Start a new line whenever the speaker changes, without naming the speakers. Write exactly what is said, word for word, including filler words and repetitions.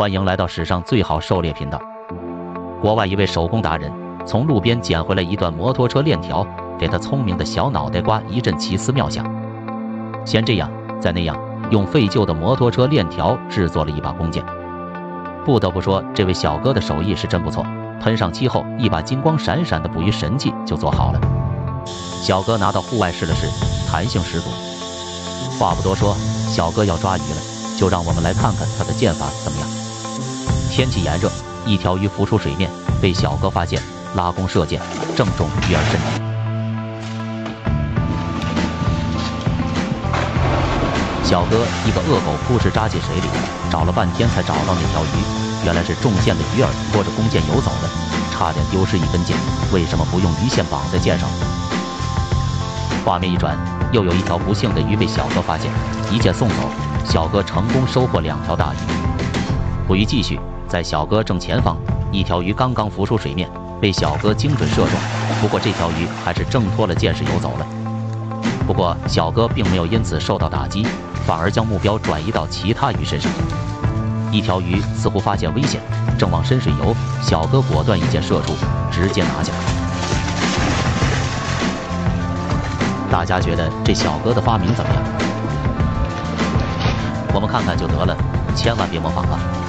欢迎来到史上最好狩猎频道。国外一位手工达人从路边捡回来一段摩托车链条，给他聪明的小脑袋瓜一阵奇思妙想。先这样，再那样，用废旧的摩托车链条制作了一把弓箭。不得不说，这位小哥的手艺是真不错。喷上漆后，一把金光闪闪的捕鱼神器就做好了。小哥拿到户外试了试，弹性十足。话不多说，小哥要抓鱼了，就让我们来看看他的箭法怎么样。天气炎热，一条鱼浮出水面，被小哥发现，拉弓射箭，正中鱼儿身体。小哥一个恶狗扑哧扎进水里，找了半天才找到那条鱼，原来是中箭的鱼儿拖着弓箭游走了，差点丢失一根箭。为什么不用鱼线绑在箭上？画面一转，又有一条不幸的鱼被小哥发现，一箭送走，小哥成功收获两条大鱼。捕鱼继续，在小哥正前方，一条鱼刚刚浮出水面，被小哥精准射中，不过这条鱼还是挣脱了箭势游走了。不过小哥并没有因此受到打击，反而将目标转移到其他鱼身上。一条鱼似乎发现危险，正往深水游，小哥果断一箭射出，直接拿下。大家觉得这小哥的发明怎么样？我们看看就得了，千万别模仿啊！